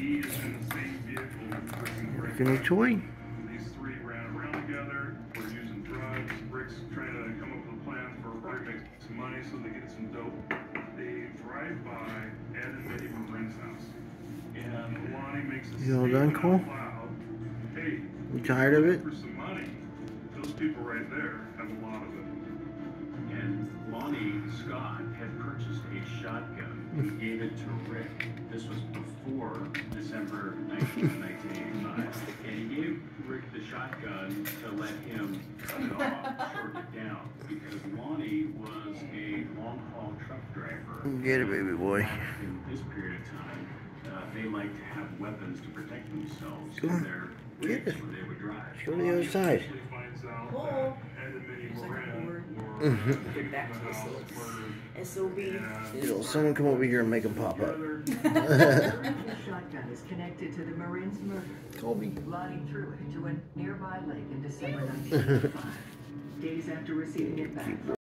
he is in the same vehicle. Working a toy. These three ran around together, were using drugs. Rick's trying to come up with a plan for Rick to make some money so they get some dope. They drive by Ed and Betty Marin's house. And Lonnie makes a You all done, statement Kohl? out loud. Hey, You tired of it? for some money. Those people right there have a lot of it. And Lonnie Scott had purchased a shotgun and gave it to Rick. This was before December 19th, 1985. And he gave Rick the shotgun to let him cut it off, shorten it down, because Lonnie was a long-haul truck driver. Get it, baby boy. In this period of time, they like to have weapons to protect themselves Come in on. their Get rigs it. when they would drive. Go to the other side. He finds out Kohl. that Ed and Betty Looks like a Moran board. were Get back to the this house, little murdered. SOB. Yo, someone come over here and make them pop up. The shotgun is connected to the Marin's murder. Colby. Lonnie threw it into a nearby lake in December 1985. Days after receiving it back.